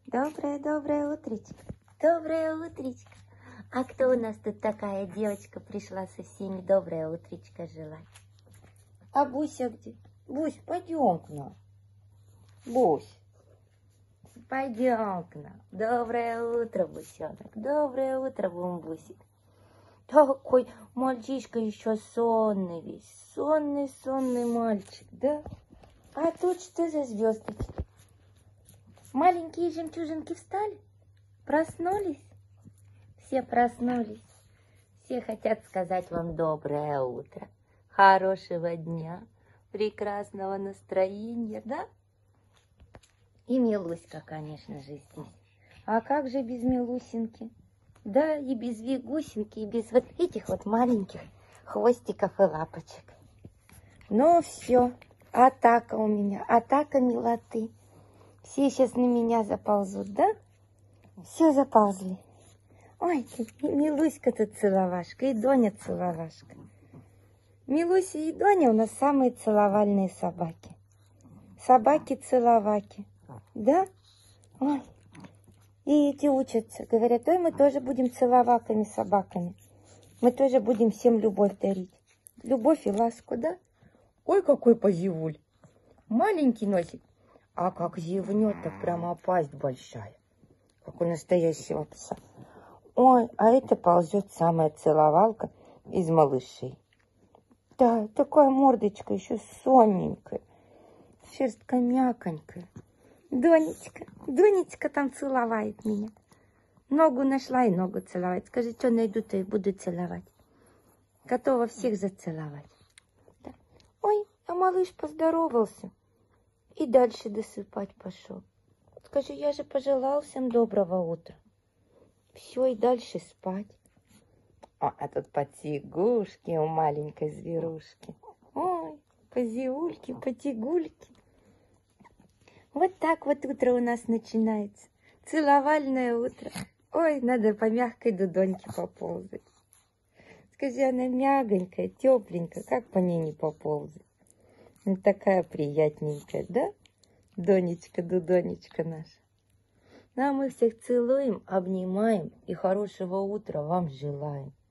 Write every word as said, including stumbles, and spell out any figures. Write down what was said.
Доброе-доброе утречко. Доброе утречко. А кто у нас тут такая девочка пришла со всеми доброе утречко желать? А Буся где? Бусь, пойдем к нам. Бусь, пойдем к нам. Доброе утро, Бусенок. Доброе утро, Бумбусик. Такой мальчишка еще сонный весь. Сонный, сонный мальчик, да? А тут что за звездочки? Маленькие жемчужинки встали? Проснулись? Все проснулись. Все хотят сказать вам доброе утро. Хорошего дня, прекрасного настроения, да? И Милуська, конечно же, здесь. А как же без Милусинки? Да, и без Вигусинки, и без вот этих вот маленьких хвостиков и лапочек. Ну все, атака у меня, атака милоты. Все сейчас на меня заползут, да? Все заползли. Ой, ты, Милуська тут целовашка, и Доня целовашка. Милуся и Доня у нас самые целовальные собаки. Собаки-целоваки, да? Ой. И эти учатся, говорят, ой, мы тоже будем целоваками-собаками. Мы тоже будем всем любовь дарить. Любовь и ласку, да? Ой, какой позевуль. Маленький носик. А как зевнет, так прямо пасть большая. Как у настоящего пса. Ой, а это ползет самая целовалка из малышей. Да, такая мордочка еще сонненькая. Шерстка мяконькая. Донечка, Донечка там целовает меня. Ногу нашла и ногу целовать. Скажи, что найду-то и буду целовать. Готова всех зацеловать. Да. Ой, а малыш поздоровался. И дальше досыпать пошел. Скажи, я же пожелал всем доброго утра. Все, и дальше спать. О, а тут потягушки у маленькой зверушки. Ой, позиульки, потягульки. Вот так вот утро у нас начинается. Целовальное утро. Ой, надо по мягкой дудоньке поползать. Скажи, она мягонькая, тепленькая. Как по ней не поползать? Ну, такая приятненькая, да? Донечка, дудонечка наша. Ну, а мы всех целуем, обнимаем и хорошего утра вам желаем.